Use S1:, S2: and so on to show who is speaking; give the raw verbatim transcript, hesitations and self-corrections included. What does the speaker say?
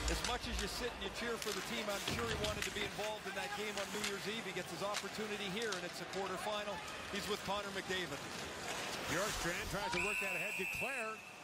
S1: As much as you sit and you cheer for the team, I'm sure he wanted to be involved in that game on New Year's Eve. He gets his opportunity here, and it's a quarterfinal. He's with Connor McDavid.
S2: Bjorkstrand tries to work that ahead to Claire.